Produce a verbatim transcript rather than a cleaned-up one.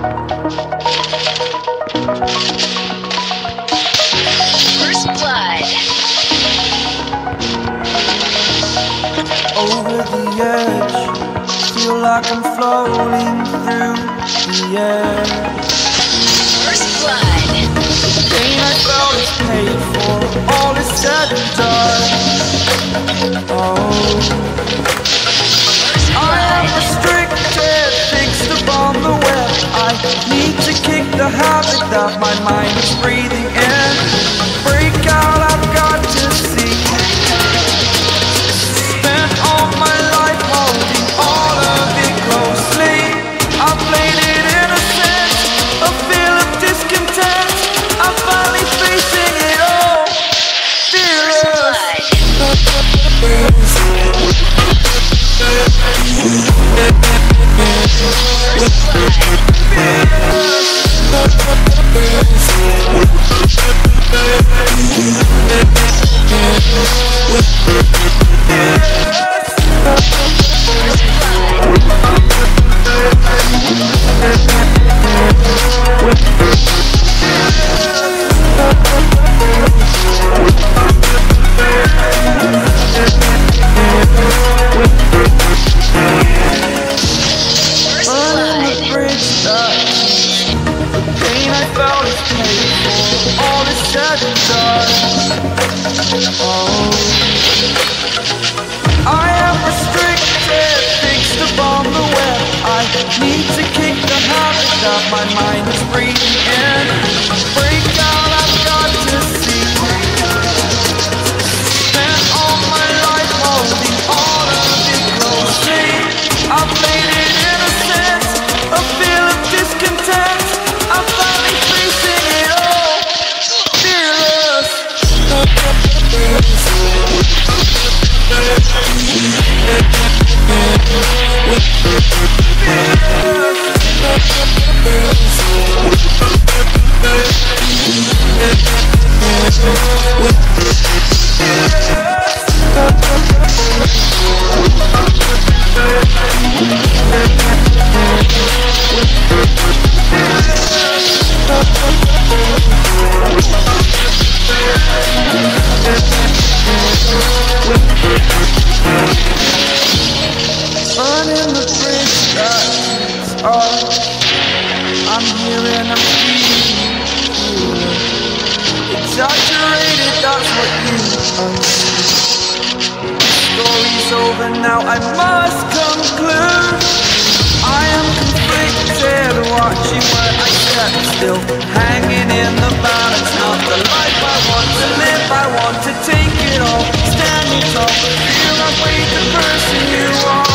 First blood. Over the edge, feel like I'm floating through the air. First blood. The pain I felt is paid for, all is said and done. Oh, I am restricted, fixed upon the web. I need to kick the habit that my mind is breathing in. Break out, I've got to see. Spent all my life holding all of it closely. I played it innocent, a feel of discontent. I'm finally facing it all, fearless. My mind is breathing in. Break out, I've got to see. Spent all my life holding all of it closely. I played it innocent, a feel of discontent. I'm finally facing it all, fearless. Burning the bridge that's up. I'm here and I'm feeling exaggerated, that's what you unsee. The story's over now, I must conclude. I am conflicted, watching where I step still, hanging in the balance. Not the life I want to live, I want to take it all. Standing tall, feel like way the person you are.